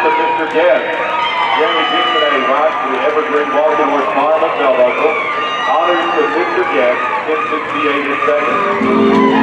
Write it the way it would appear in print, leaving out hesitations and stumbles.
to Mr. Guest. Jeremy Dixon, a rise to the Evergreen Baltimore Smile Bell Buckle. Honors to Mr. Guest, 1068 is second.